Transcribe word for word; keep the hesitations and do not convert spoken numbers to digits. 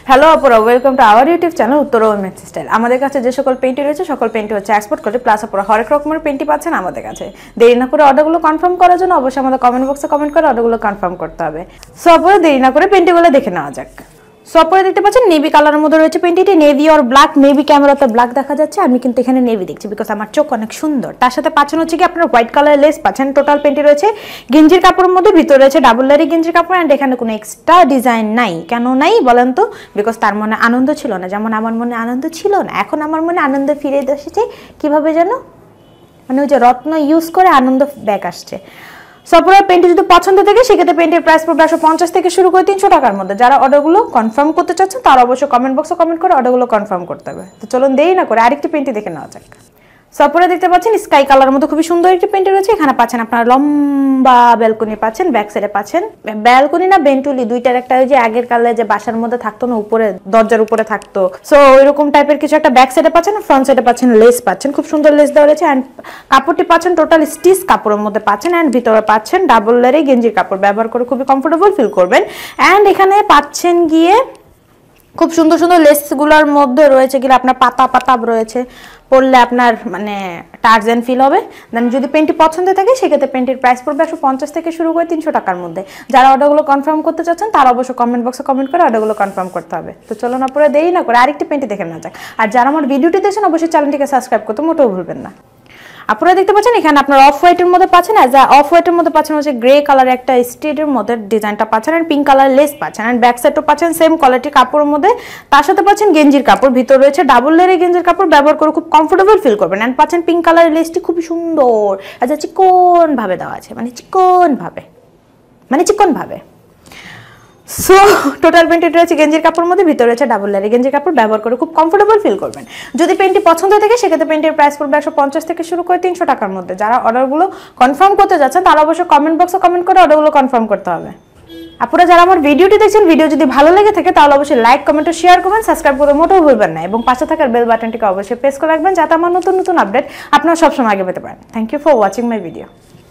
Hello আপুরা, welcome to our YouTube channel Uttara panty style. আমাদের কাছে যে সকল পেন্টি রয়েছে সকল পেন্টি হচ্ছে এক্সপোর্ট করে, প্লাস আপুরা হরেক রকমের পেন্টি পাচ্ছেন আমাদের কাছে। দেরি না করে অর্ডারগুলো কনফার্ম করার জন্য অবশ্যই আমাদের কমেন্ট বক্সে কমেন্ট করে অর্ডারগুলো কনফার্ম করতে হবে। সো আপুরা দেরি না করে পেন্টিগুলো দেখে নেওয়া যাক। সো আপুরা দেখতে পাচ্ছেন নেভি কালারের মধ্যে রয়েছে পেন্টিটি, নেভি আর ব্ল্যাক। নেভি ক্যামেরাতে ব্ল্যাক দেখা যাচ্ছে, আমি কিন্তু এখানে নেভি দেখছি বিকজ আমার চোখ অনেক সুন্দর। তার সাথে পাচ্ছেন হচ্ছে কি আপনার হোয়াইট কালার লেস পাচ্ছেন। টোটাল পেন্টি রয়েছে গেঞ্জির কাপড়ের মধ্যে, ভিতরে রয়েছে ডাবল লেয়ারি গেঞ্জির কাপড়। অ্যান্ড এখানে কোনো এক্সট্রা ডিজাইন নাই। কেন নাই বলেন তো? বিকজ তার মনে আনন্দ ছিল না, যেমন আমার মনে আনন্দ ছিল না। এখন আমার মনে আনন্দ ফিরে এসেছে। কিভাবে যেন মানে ওই যে রত্ন ইউজ করে আনন্দ ব্যাক আসছে। সো আপনারা পেন্টি যদি পছন্দ থাকে সেক্ষেত্রে পেন্টের প্রাইস পড়বে একশো পঞ্চাশ থেকে শুরু করে তিনশো টাকার মধ্যে। যারা অর্ডারগুলো কনফার্ম করতে চাচ্ছেন তারা অবশ্যই কমেন্ট বক্সে কমেন্ট করে অর্ডারগুলো কনফার্ম করতে হবে। তো চলুন দেরি না করে আরেকটি পেন্টি দেখে নেওয়া যাক। সো আপনারা দেখতে পাচ্ছেন স্কাই কালারের মধ্যে খুবই সুন্দর একটি পেন্টি রয়েছে। এখানে পাচ্ছেন আপনারা লম্বা ব্যালকনি পাচ্ছেন, ব্যাক সাইডে পাচ্ছেন ব্যালকনি না বেন্টুলি দুইটার একটা, ওই যে আগের কালে যে বাসার মধ্যে থাকতো না, উপরে দরজার উপরে থাকতো, সো ওইরকম টাইপের কিছু একটা ব্যাক সাইডে পাচ্ছেন। ফ্রন্ট সাইডে পাচ্ছেন লেস পাচ্ছেন, খুব সুন্দর লেস দেওয়া রয়েছে। অ্যান্ড কাপড়টি পাচ্ছেন টোটাল স্টিচ কাপড়ের মধ্যে পাচ্ছেন। অ্যান্ড ভিতরে পাচ্ছেন ডাবল লেয়ারে গেঞ্জির কাপড়, ব্যবহার করে খুবই কমফোর্টেবল ফিল করবেন। অ্যান্ড এখানে পাচ্ছেন গিয়ে খুব সুন্দর সুন্দর লেসগুলোর মধ্যে রয়েছে গিয়ে আপনার পাতা পাতা রয়েছে, পরলে আপনার মানে টার্জেন ফিল হবে। দেন যদি পেন্টি পছন্দ থাকে সেক্ষেত্রে পেন্টির প্রাইস পড়বে একশো পঞ্চাশ থেকে শুরু করে তিনশো টাকার মধ্যে। যারা অর্ডারগুলো কনফার্ম করতে চাচ্ছেন তারা অবশ্যই কমেন্ট বক্সে কমেন্ট করে অর্ডারগুলো কনফার্ম করতে হবে। তো চলো না পরে দেরি না করে আরেকটি পেন্টি দেখে নেওয়া যাক। আর যারা আমার ভিডিওটি দেখছেন অবশ্যই চ্যানেলটিকে সাবস্ক্রাইব করতে মোটেও ভুলবেন না। আপনারা দেখতে পাচ্ছেন এখানে আপনার অফ হোয়াইটের মধ্যে পাচ্ছেন, অ্যাজ আ অফ হোয়াইটের মধ্যে পাচ্ছেন হচ্ছে গ্রে কালার একটা স্টিডের মধ্যে ডিজাইনটা পাচ্ছেন। অ্যান্ড পিঙ্ক কালার লেস পাচ্ছেন। অ্যান্ড ব্যাক সাইডও পাচ্ছেন সেম কোয়ালিটির কাপড়ের মধ্যে। তার সাথে পাচ্ছেন গেঞ্জির কাপড়, ভিতরে রয়েছে ডাবল লেয়ারের গেঞ্জির কাপড়, ব্যবহার করে খুব কমফোর্টেবল ফিল করবেন। অ্যান্ড পাচ্ছেন পিঙ্ক কালারের লেসটি খুবই সুন্দর, অ্যাজ আ চিকন ভাবে দেওয়া আছে, মানে চিকন ভাবে মানে চিকন ভাবে সো টোটাল পেন্টি রয়েছে গেঞ্জির কাপড়ের মধ্যে, ভিতরে রয়েছে ডাবল লেয়ারের গেঞ্জির কাপড়, ব্যবহার করে খুব কমফোর্টেবল ফিল করবেন। যদি পেন্টি পছন্দ থাকে সেক্ষেত্রে পেন্টের প্রাইস পড়বে একশো পঞ্চাশ থেকে শুরু করে তিনশো টাকার মধ্যে। যারা অর্ডারগুলো কনফার্ম করতে যাচ্ছেন তারা অবশ্যই কমেন্ট বক্সে কমেন্ট করে অর্ডারগুলো কনফার্ম করতে হবে। আপনারা যারা আমার ভিডিওটি দেখছেন, ভিডিও যদি ভালো লেগে থাকে তাহলে অবশ্যই লাইক কমেন্ট ও শেয়ার করবেন, সাবস্ক্রাইব করতে মোটেও ভুলবেন না এবং পাশে থাকার বেল বাটনটিকে অবশ্যই প্রেস করে রাখবেন যাতে আমার নতুন নতুন আপডেট আপনারা সবসময় আগে পেতে পারেন। Thank you for watching my video.